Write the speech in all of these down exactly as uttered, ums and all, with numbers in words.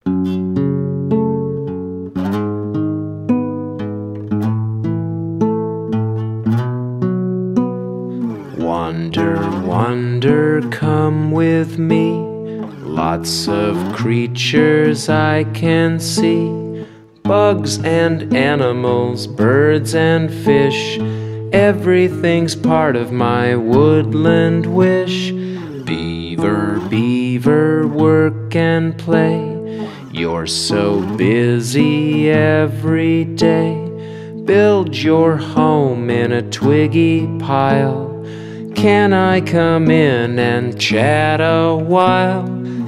Wander, wander, come with me. Lots of creatures I can see. Bugs and animals, birds and fish. Everything's part of my woodland wish. Beaver, beaver, work and play. You're so busy every day. Build your home in a twiggy pile. Can I come in and chat a while?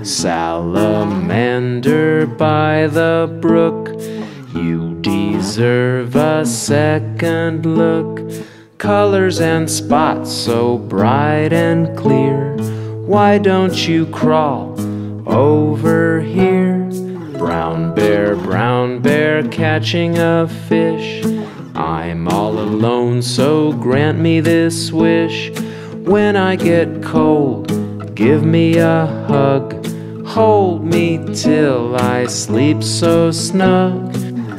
Salamander by the brook, you deserve a second look. Colors and spots so bright and clear. Why don't you crawl over here? Brown bear, brown bear, catching a fish. I'm all alone, so grant me this wish. When I get cold, give me a hug. Hold me till I sleep so snug.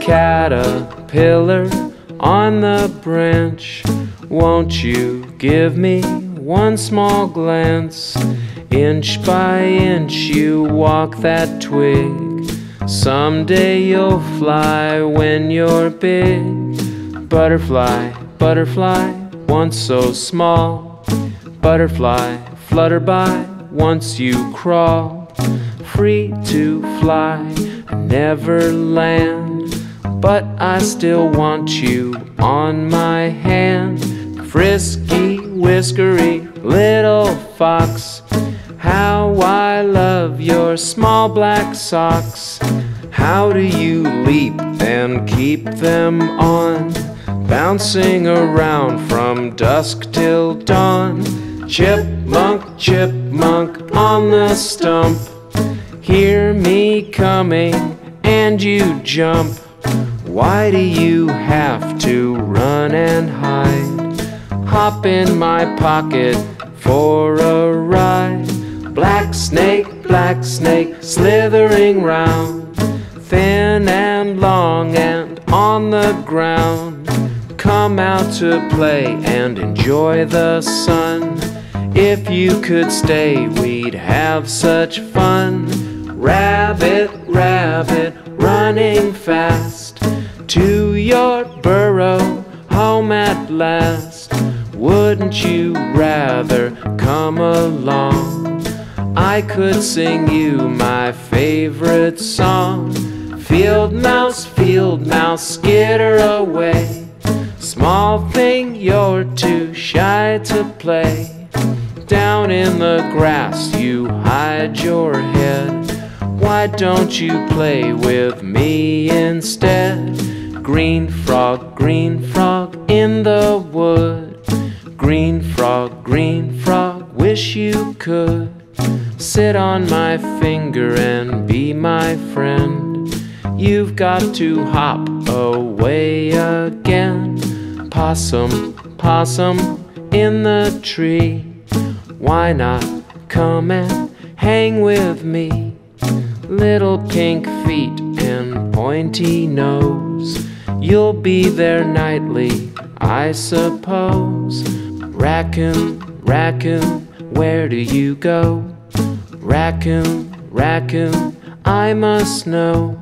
Caterpillar on the branch, won't you give me one small glance? Inch by inch you walk that twig. Someday you'll fly when you're big. Butterfly, butterfly, once so small. Butterfly, flutter by, once you crawl. Free to fly, never land. But I still want you on my hand. Frisky, whiskery, little fox, how I love your small black socks. How do you leap and keep them on? Bouncing around from dusk till dawn. Chipmunk, chipmunk on the stump. Hear me coming and you jump. Why do you have to run and hide? Hop in my pocket for a ride. Black snake, black snake, slithering round. Thin and long and on the ground. Come out to play and enjoy the sun. If you could stay, we'd have such fun. Rabbit, rabbit, running fast to your burrow, home at last. Wouldn't you rather come along? I could sing you my favorite song. Field mouse, field mouse, skitter away. Small thing, you're too shy to play. Down in the grass you hide your head. Why don't you play with me instead? Green frog, green frog in the wood. Green frog, green frog, wish you could sit on my finger and be my friend. You've got to hop away again. Possum, possum in the tree. Why not come and hang with me? Little pink feet and pointy nose. You'll be there nightly, I suppose. Raccoon, raccoon, where do you go? Raccoon, raccoon, I must know.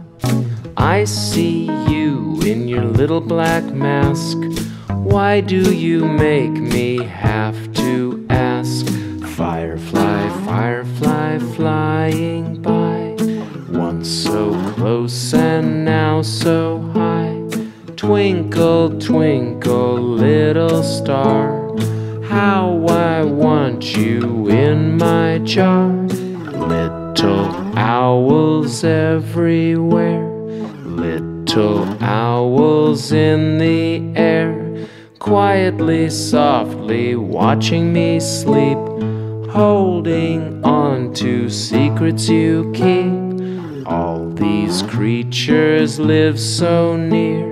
I see you in your little black mask. Why do you make me have to ask? Firefly, firefly, flying by, once so close and now so high. Twinkle, twinkle, little star, how I want you in my jar. Little owls everywhere, little owls in the air, quietly, softly watching me sleep, holding on to secrets you keep. All these creatures live so near,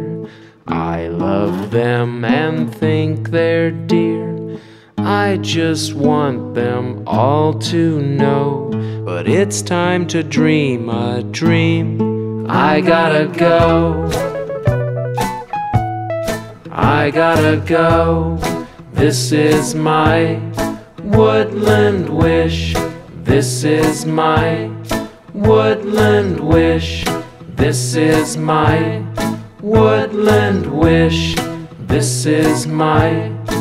I love them and think they're dear. I just want them all to know but it's time to dream a dream. I gotta go, I gotta go. This is my woodland wish. This is my woodland wish. This is my woodland wish. This is my